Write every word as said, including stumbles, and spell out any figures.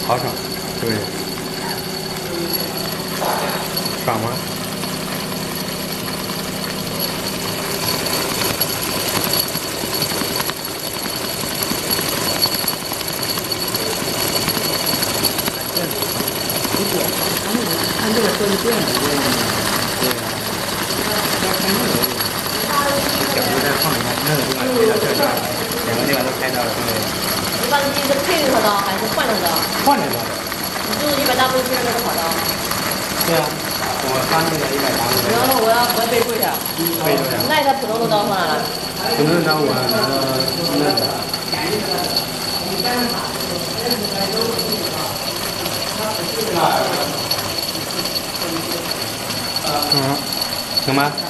好爽，对，爽吗？ 不是，他们按这个设计电子电的，对呀，要开那个。 角度再放一下，那个地方拍到这儿，两个地方都拍到了，对。 一般机是配合的还是换了的？ 换了的。 你就是一百大步是那个跑的？ 对啊，我发那个一百八十。 然后我要我要备注一下。 备注一下。 那一台普通的刀换了？ 普通的刀我拿到那个。嗯，行吗？